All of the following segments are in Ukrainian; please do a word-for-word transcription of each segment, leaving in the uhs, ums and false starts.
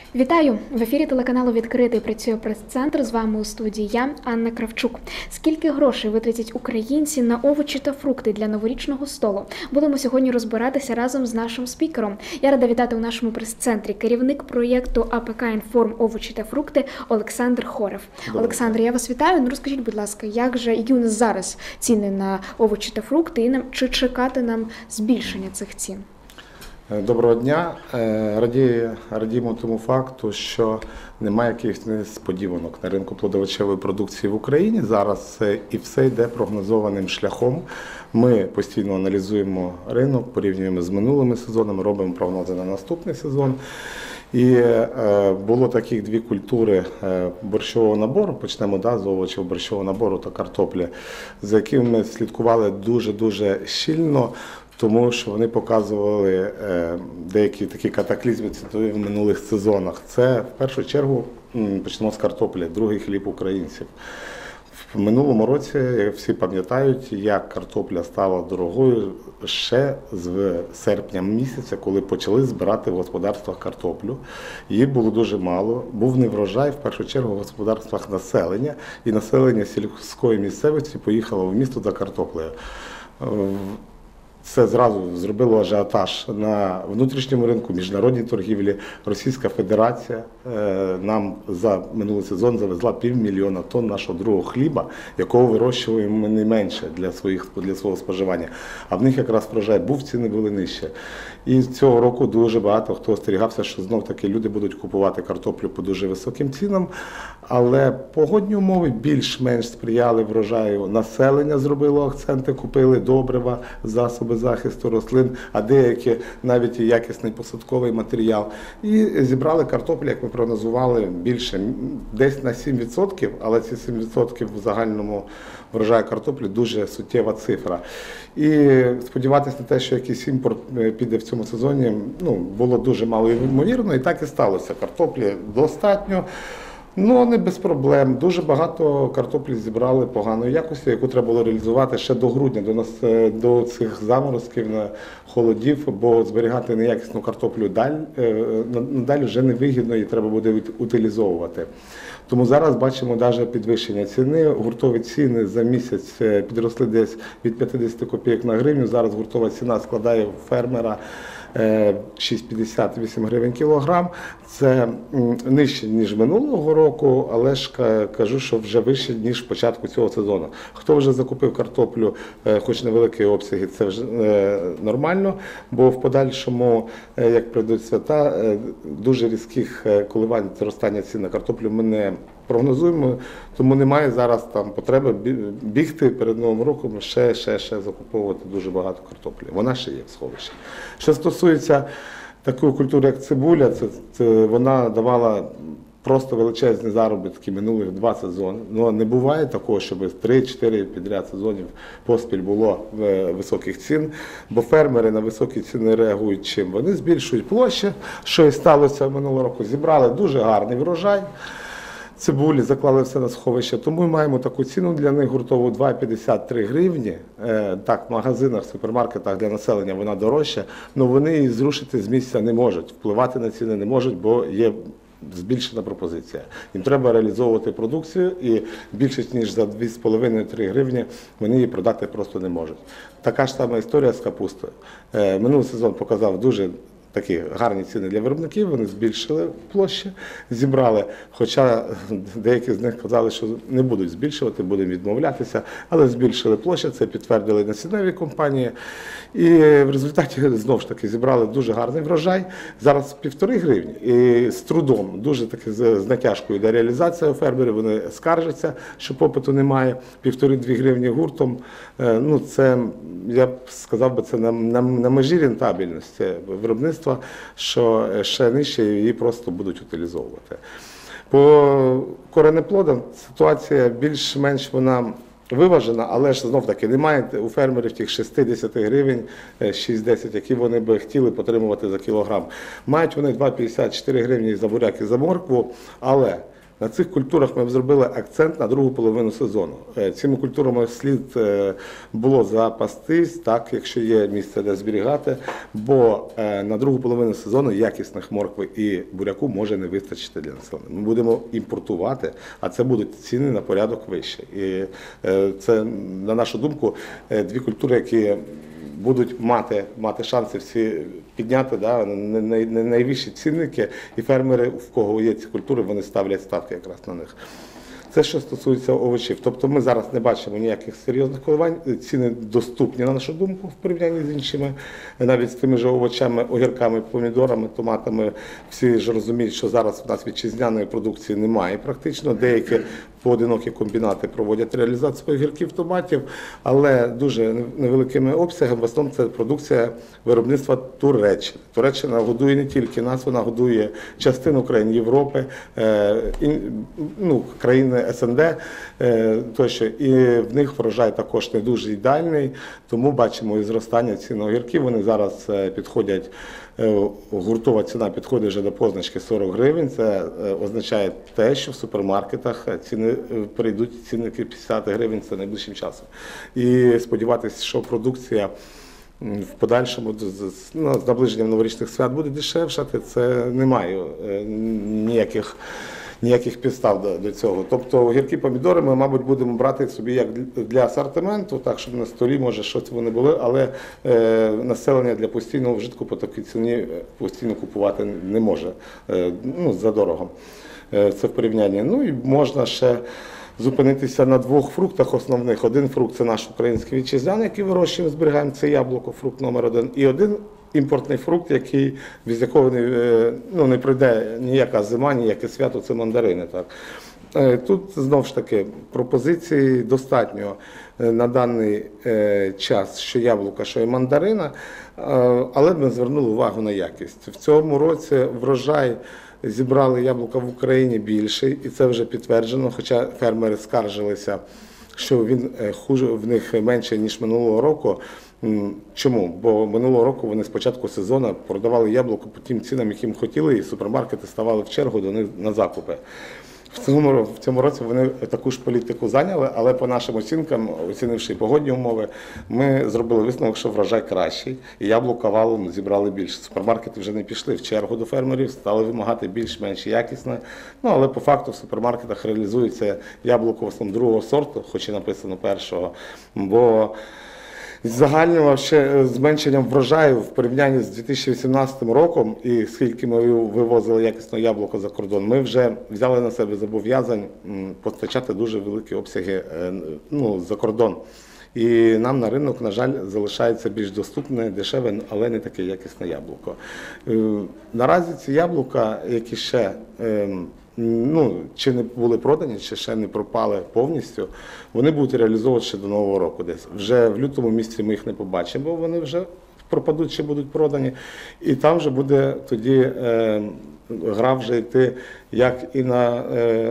Вітаю! В ефірі телеканалу «Відкритий» працює прес-центр. З вами у студії я, Анна Кравчук. Скільки грошей витратять українці на овочі та фрукти для новорічного столу? Будемо сьогодні розбиратися разом з нашим спікером. Я рада вітати у нашому прес-центрі керівник проєкту АПК «Інформ. Овочі та фрукти» Олександр Хорев. Добре. Олександр, я вас вітаю. Ну, розкажіть, будь ласка, як же, які у нас зараз ціни на овочі та фрукти і нам, чи чекати нам збільшення цих цін? Доброго дня. Раді, радіємо тому факту, що немає якихось несподіванок на ринку плодовочевої продукції в Україні. Зараз і все йде прогнозованим шляхом. Ми постійно аналізуємо ринок, порівнюємо з минулими сезонами, робимо прогнози на наступний сезон. І е, було таких дві культури е, борщового набору, почнемо да, з овочів борщового набору та картоплі, за якими ми слідкували дуже-дуже щільно, тому що вони показували е, деякі такі катаклізми в минулих сезонах. Це в першу чергу почнемо з картоплі, другий хліб українців. В минулому році, як всі пам'ятають, як картопля стала дорогою ще з серпня місяця, коли почали збирати в господарствах картоплю. Її було дуже мало, був неврожай, в першу чергу, в господарствах населення, і населення сільської місцевості поїхало в місто за картоплею. Це зразу зробило ажіотаж на внутрішньому ринку, міжнародній торгівлі. Російська Федерація нам за минулий сезон завезла півмільйона тонн нашого другого хліба, якого вирощуємо ми не менше для, своїх, для свого споживання. А в них якраз врожай був, ціни були нижче. І цього року дуже багато хто остерігався, що знов-таки люди будуть купувати картоплю по дуже високим цінам. Але погодні умови більш-менш сприяли врожаю. Населення зробило акценти, купили добрива, засоби захисту рослин, а деякі навіть і якісний посадковий матеріал. І зібрали картоплю, як ми прогнозували, більше, десь на сім відсотків, але ці сім відсотків в загальному врожаю картоплі дуже суттєва цифра. І сподіватися на те, що якийсь імпорт піде в цьому сезоні, ну, було дуже мало ймовірно, і так і сталося. Картоплі достатньо. Ну, не без проблем. Дуже багато картоплі зібрали поганої якості, яку треба було реалізувати ще до грудня, до, нас, до цих заморозків, холодів, бо зберігати неякісну картоплю далі, надалі вже невигідно, її треба буде утилізовувати. Тому зараз бачимо навіть підвищення ціни. Гуртові ціни за місяць підросли десь від п'ятдесят копійок на гривню. Зараз гуртова ціна складає у фермера шість п'ятдесят вісім гривень кілограм. Це нижче, ніж минулого року, але ж кажу, що вже вище, ніж початку цього сезону. Хто вже закупив картоплю, хоч невеликі обсяги, це вже нормально, бо в подальшому, як прийдуть свята, дуже різких коливань зростання цін на картоплю ми не прогнозуємо, тому немає зараз там потреби бігти перед Новим роком, ще, ще, ще закуповувати дуже багато картоплі. Вона ще є в сховищі. Що стосується такої культури, як цибуля, це, це вона давала просто величезні заробітки минулих два сезони. Ну, не буває такого, щоб три-чотири підряд сезонів поспіль було високих цін, бо фермери на високі ціни реагують чим? Вони збільшують площі, що і сталося минулого року. Зібрали дуже гарний врожай цибулі, заклали все на сховище, тому ми маємо таку ціну для них гуртову два п'ятдесят три гривні. Так, в магазинах, в супермаркетах для населення вона дорожча, але вони її зрушити з місця не можуть, впливати на ціни не можуть, бо є збільшена пропозиція. Їм треба реалізовувати продукцію, і більше ніж за дві з половиною - три гривні вони її продати просто не можуть. Така ж сама історія з капустою. Минулий сезон показав дуже такі гарні ціни для виробників, вони збільшили площі, зібрали, хоча деякі з них казали, що не будуть збільшувати, будемо відмовлятися, але збільшили площі, це підтвердили насінневі компанії. І в результаті, знову ж таки, зібрали дуже гарний врожай. Зараз півтори гривні, і з трудом, дуже таки з натяжкою йде реалізація у фермерів, вони скаржаться, що попиту немає. Півтори-дві гривні гуртом, ну це, я б сказав би, це на, на, на межі рентабельності виробництва, що ще нижче її просто будуть утилізовувати. По коренеплодам ситуація більш-менш вона виважена, але ж знов-таки немає у фермерів тих шістдесят гривень, шість-десять, які вони би хотіли отримувати за кілограм. Мають вони два п'ятдесят чотири гривні за буряк і за моркву, але На цих культурах ми б зробили акцент на другу половину сезону. Е, Цими культурами слід е, було запастись, так, якщо є місце, де зберігати, бо е, на другу половину сезону якісних моркви і буряку може не вистачити для населення. Ми будемо імпортувати, а це будуть ціни на порядок вище. І е, це, на нашу думку, е, дві культури, які будуть мати, мати шанси всі підняти, да, не, не, не найвищі цінники, і фермери, в кого є ці культури, вони ставлять ставки якраз на них. Це що стосується овочів. Тобто ми зараз не бачимо ніяких серйозних коливань, ціни доступні, на нашу думку, в порівнянні з іншими, навіть з тими ж овочами, огірками, помідорами, томатами. Всі ж розуміють, що зараз в нас вітчизняної продукції немає практично. Деякі поодинокі комбінати проводять реалізацію огірків, томатів, але дуже невеликими обсягами. В основному це продукція виробництва Туреччини. Туреччина годує не тільки нас, вона годує частину країн Європи, ну, країни ес ен де тощо, і в них врожай також не дуже ідеальний, тому бачимо і зростання цін на огірків. Вони зараз підходять, гуртова ціна підходить вже до позначки сорок гривень. Це означає те, що в супермаркетах ціни перейдуть цінники п'ятдесят гривень, це найближчим часом. І сподіватися, що продукція в подальшому ну, з наближенням новорічних свят буде дешевшати, це немає ніяких ніяких підстав до, до цього. Тобто огірки, помідори ми, мабуть, будемо брати собі як для асортименту, так, щоб на столі, може, щось вони були, але е, населення для постійного вжитку по такій ціні постійно купувати не може, е, ну, задорого. Е, це в порівнянні. Ну і можна ще зупинитися на двох фруктах основних. Один фрукт – це наш український вітчизняний, який вирощуємо, зберігаємо, це яблуко, фрукт номер один. І один імпортний фрукт, який, без якого не, ну, не прийде ніяка зима, ніяке свято, це мандарини. Так. Тут, знову ж таки, пропозицій достатньо на даний час, що яблука, що і мандарина, але ми звернули увагу на якість. В цьому році врожай зібрали яблука в Україні більший, і це вже підтверджено, хоча фермери скаржилися, що він хуже, в них менше, ніж минулого року. Чому? Бо минулого року вони з початку сезону продавали яблуко по тим цінам, яким хотіли, і супермаркети ставали в чергу до них на закупи. В цьому, в цьому році вони таку ж політику зайняли, але по нашим оцінкам, оцінивши погодні умови, ми зробили висновок, що врожай кращий, і яблука валом зібрали більше. Супермаркети вже не пішли в чергу до фермерів, стали вимагати більш-менш якісне. Ну, але по факту в супермаркетах реалізується яблуко в основному другого сорту, хоч і написано першого, бо загальним ще зменшенням врожаю в порівнянні з дві тисячі вісімнадцятим роком і скільки ми вивозили якісне яблуко за кордон, ми вже взяли на себе зобов'язань постачати дуже великі обсяги, ну, за кордон. І нам на ринок, на жаль, залишається більш доступне, дешеве, але не таке якісне яблуко. Наразі ці яблука, які ще ну, чи не були продані, чи ще не пропали повністю, вони будуть реалізовувати ще до Нового року десь. Вже в лютому місяці ми їх не побачимо, бо вони вже пропадуть чи будуть продані. І там вже буде тоді е, гра вже йти як і на е,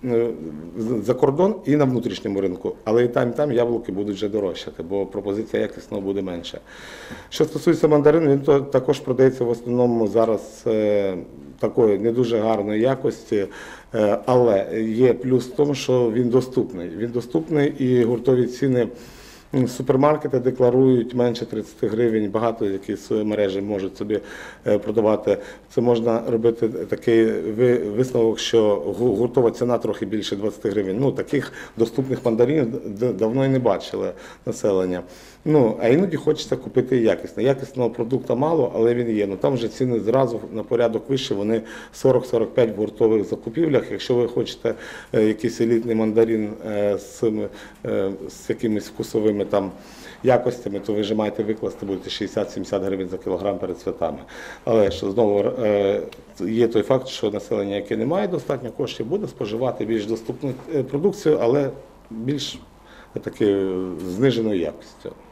за кордон, і на внутрішньому ринку. Але і там, і там яблуки будуть вже дорожчати, бо пропозиція якісного буде менше. Що стосується мандарину, він то, також продається в основному зараз е, такої не дуже гарної якості, е, але є плюс в тому, що він доступний. Він доступний і гуртові ціни супермаркети декларують менше тридцять гривень, багато якісь мережі можуть собі продавати. Це можна робити такий висновок, що гуртова ціна трохи більше двадцять гривень. Ну, таких доступних мандаринів давно і не бачили населення. Ну, а іноді хочеться купити якісне. Якісного продукту мало, але він є. Ну, там вже ціни зразу на порядок вище, вони сорок - сорок п'ять в гуртових закупівлях. Якщо ви хочете якийсь елітний мандарин з, з якимись вкусовими там якостями, то ви вже маєте викласти, будете шістдесят - сімдесят гривень за кілограм перед святами. Але що знову є той факт, що населення, яке не має достатньо коштів, буде споживати більш доступну продукцію, але більш таки зниженою якістю.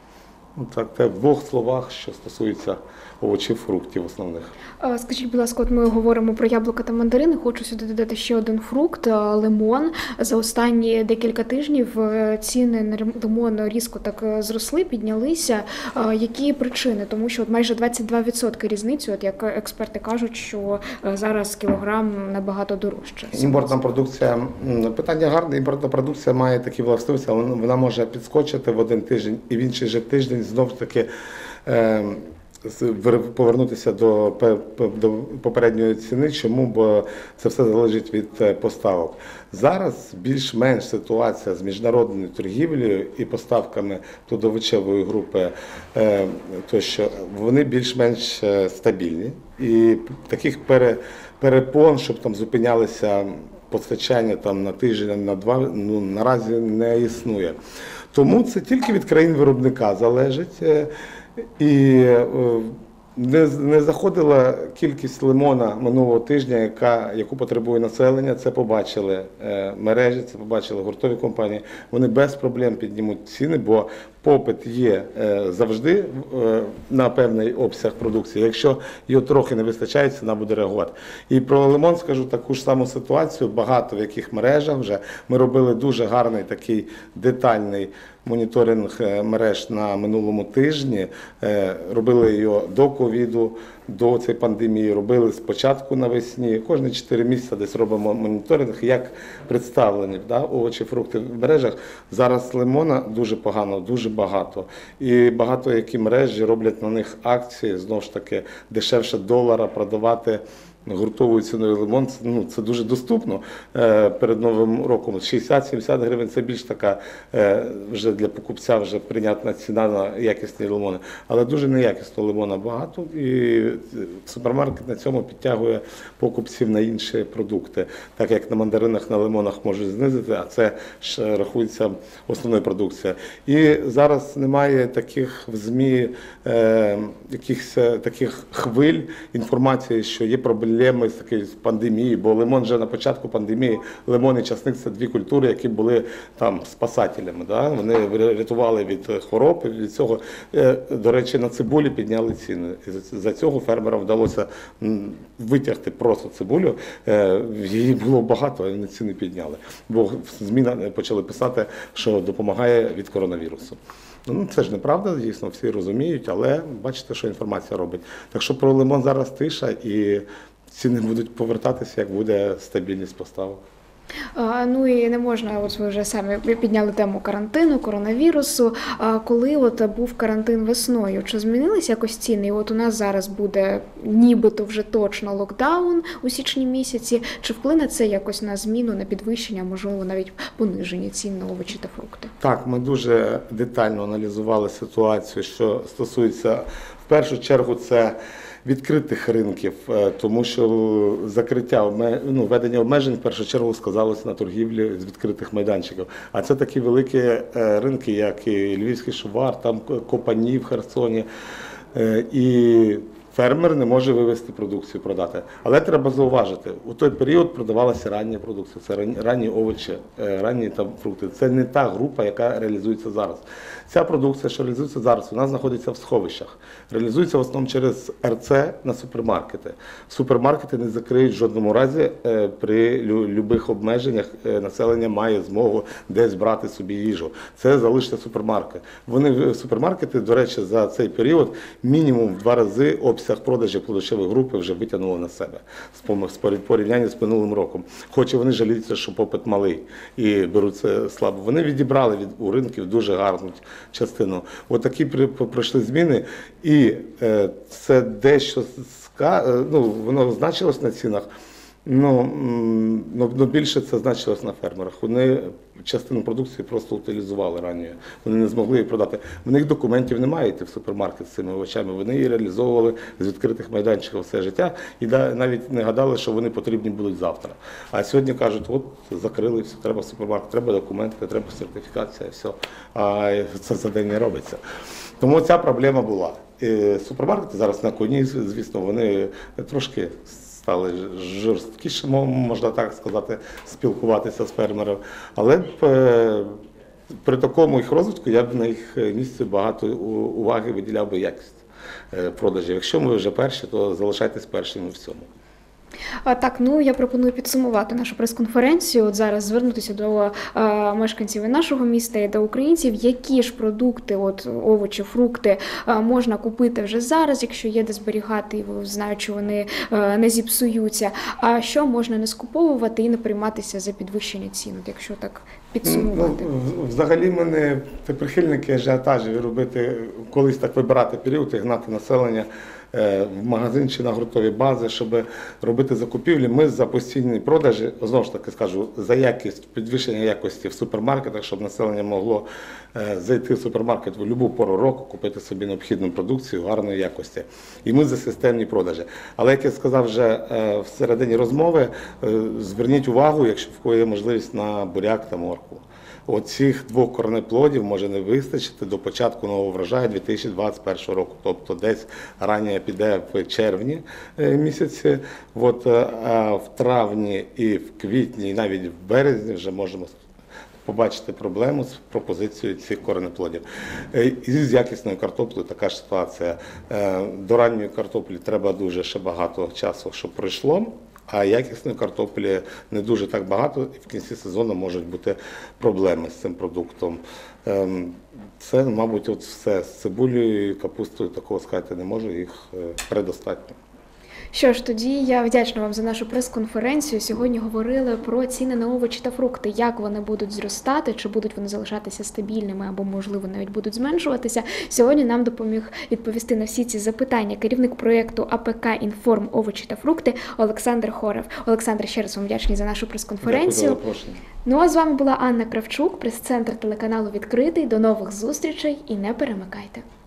Ну, так, це в двох словах, що стосується овочів, фруктів основних. А, Скажіть, будь ласка, от ми говоримо про яблука та мандарини. Хочу сюди додати ще один фрукт – лимон. За останні декілька тижнів е, ціни на рем- лимон різко так е, зросли, піднялися. А, Які причини? Тому що от майже двадцять два відсотки різницю, от як експерти кажуть, що е, зараз кілограм набагато дорожче. Імпортна продукція, м, питання гарне, імпортна продукція має такі властивості, вона вона може підскочити в один тиждень і в інший же тиждень знову ж таки е, з- вер- повернутися до, пе- пе- до попередньої ціни. Чому? Бо це все залежить від е, поставок. Зараз більш-менш ситуація з міжнародною торгівлею і поставками плодовичевої групи, е, тощо, вони більш-менш е, стабільні. І таких пере, перепон, щоб там зупинялися постачання там на тиждень, на два, ну наразі не існує. Тому це тільки від країн-виробника залежить. е, І е, не, не заходила кількість лимона минулого тижня, яка, яку потребує населення. Це побачили е, мережі, це побачили гуртові компанії. Вони без проблем піднімуть ціни, бо попит є е, завжди е, на певний обсяг продукції. Якщо його трохи не вистачає, ціна буде реагувати. І про лимон скажу таку ж саму ситуацію. Багато в яких мережах вже ми робили дуже гарний такий детальний моніторинг е, мереж на минулому тижні. Е, Робили його до ковіду, до цієї пандемії, робили спочатку навесні. Кожні чотири місяці десь робимо моніторинг, як представлені да, овочі, фрукти в мережах. Зараз лимона дуже погано, дуже багато. І багато які мережі роблять на них акції, знову ж таки, дешевше долара продавати гуртовою ціною лимон. Це, ну, це дуже доступно е, перед Новим роком. шістдесят-сімдесят гривень – це більш така е, вже для покупця вже прийнятна ціна на якісні лимони. Але дуже неякісного лимона багато, і супермаркет на цьому підтягує покупців на інші продукти. Так як на мандаринах, на лимонах можуть знизити, а це ж рахується основною продукцією. І зараз немає таких в ЗМІ е, якихось таких хвиль інформації, що є проблеми з такої пандемії, бо лимон вже на початку пандемії, лимон і часник – це дві культури, які були там спасателями. Да? Вони рятували від хвороб, від цього. Е, До речі, на цибулі підняли ціни. І за цього фермерам вдалося м, витягти просто цибулю. Е, Її було багато, а вони ціни підняли. Бо ЗМІ почали писати, що допомагає від коронавірусу. Ну, це ж неправда, дійсно, всі розуміють, але бачите, що інформація робить. Так що про лимон зараз тиша, і ціни будуть повертатися, як буде стабільність поставок. А, Ну і не можна, от ви вже самі підняли тему карантину, коронавірусу. А коли от був карантин весною, чи змінилися якось ціни? І от у нас зараз буде нібито вже точно локдаун у січні місяці. Чи вплине це якось на зміну, на підвищення, можливо, навіть пониження цін на овочі та фрукти? Так, ми дуже детально аналізували ситуацію, що стосується, в першу чергу, це відкритих ринків, е, тому що закриття, обме- ну, введення обмежень в першу чергу сказалося на торгівлі з відкритих майданчиків. А це такі великі е, ринки, як і Львівський Шувар, там Копані в Херсоні. Е, І фермер не може вивезти продукцію, продати. Але треба зауважити, у той період продавалася рання продукція, це ран- ранні овочі, е, ранні там фрукти. Це не та група, яка реалізується зараз. Ця продукція, що реалізується зараз, вона знаходиться в сховищах. Реалізується в основному через ер це на супермаркети. Супермаркети не закриють в жодному разі е, при лю- любих обмеженнях. е, Населення має змогу десь брати собі їжу. Це залишиться супермаркет. Вони в- супермаркети, до речі, за цей період мінімум в два рази обсяг продажів плодовичевої групи вже витягнули на себе з пом- з порів- порівняння з минулим роком. Хоч і вони жаліються, що попит малий і беруть це слабо. Вони відібрали від у ринків дуже гарну частину. Отакі при- пройшли зміни, і е, це дещо ска, е, ну, воно значилось на цінах. Ну, м, ну, ну, більше це значилось на фермерах. Вони частину продукції просто утилізували ранньою. Вони не змогли її продати. В них документів немає йти в супермаркет з цими овочами. Вони її реалізовували з відкритих майданчиків все життя і да- навіть не гадали, що вони потрібні будуть завтра. А сьогодні кажуть, от закрили, все, треба супермаркет, треба документи, треба сертифікація, все. А це за день не робиться. Тому ця проблема була. І супермаркети зараз на коні, звісно, вони трошки стали жорсткіше, можна так сказати, спілкуватися з фермером. Але е, при такому їх розвитку я б на їх місці багато у- уваги виділяв би якість е, продажів. Якщо ми вже перші, то залишайтесь першими в цьому. А, так, ну я пропоную підсумувати нашу прес-конференцію. От зараз звернутися до е, мешканців і нашого міста і до українців, які ж продукти, от овочі, фрукти е, можна купити вже зараз, якщо є де зберігати, і ви знають, що вони е, не зіпсуються. А що можна не скуповувати і не прийматися за підвищення цін, от якщо так підсумувати. Ну, взагалі ми не прихильники ажіотажів робити, колись так вибирати період і гнати населення е, в магазин чи на гуртові бази, щоб робити закупівлі. Ми за постійні продажі, знову ж таки скажу, за якість, підвищення якості в супермаркетах, щоб населення могло е, зайти в супермаркет в будь-яку пору року, купити собі необхідну продукцію гарної якості. І ми за системні продажі. Але, як я сказав вже е, в середині розмови, е, зверніть увагу, якщо в кого є можливість, на буряк та моркву. Оцих двох корнеплодів може не вистачити до початку нового врожаю дві тисячі двадцять першого року. Тобто десь рання піде в червні е, місяці, от, е, а в травні і в квітні, і навіть в березні вже можемо побачити проблему з пропозицією цих коренеплодів. Е, І з якісною картоплею така ж ситуація. Е, До ранньої картоплі треба дуже ще багато часу, щоб пройшло. А якісної картоплі не дуже так багато, і в кінці сезону можуть бути проблеми з цим продуктом. Ем, Це, мабуть, от все. З цибулею і капустою такого сказати не можу, їх е, предостатньо. Що ж, тоді я вдячна вам за нашу прес-конференцію. Сьогодні говорили про ціни на овочі та фрукти, як вони будуть зростати, чи будуть вони залишатися стабільними, або, можливо, навіть будуть зменшуватися. Сьогодні нам допоміг відповісти на всі ці запитання керівник проєкту АПК «Інформ. Овочі та фрукти» Олександр Хорев. Олександр, ще раз вам вдячний за нашу прес-конференцію. Дякую за запрошення. Ну а з вами була Анна Кравчук, прес-центр телеканалу «Відкритий». До нових зустрічей і не перемикайте.